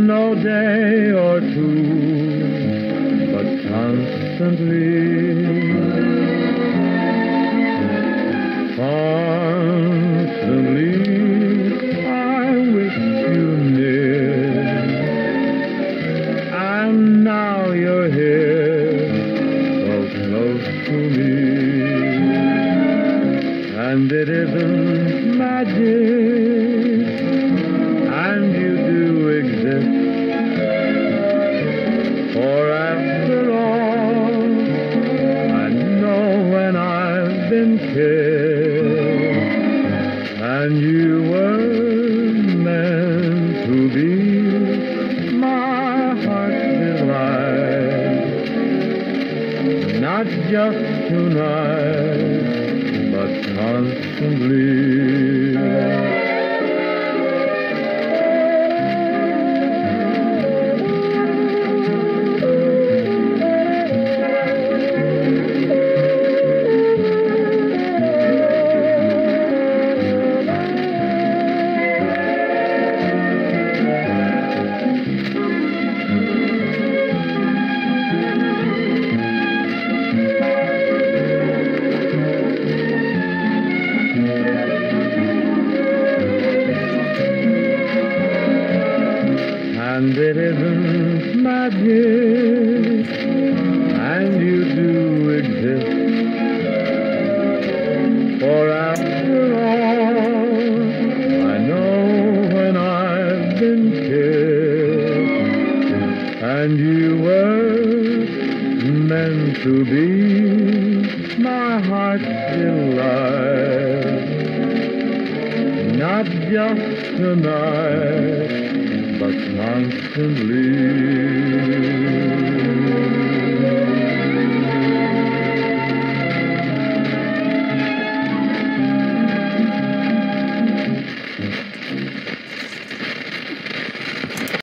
no day or two, but constantly, constantly I wish you near. And now you're here, so close to me, and it isn't magic, and you do exist. For after all, I know when I've been kissed, and you were meant to be my heart's delight, not just tonight, but constantly. And it isn't magic, and you do exist. For after all, I know when I've been kissed, and you were meant to be my heart's delight, not just tonight, but constantly.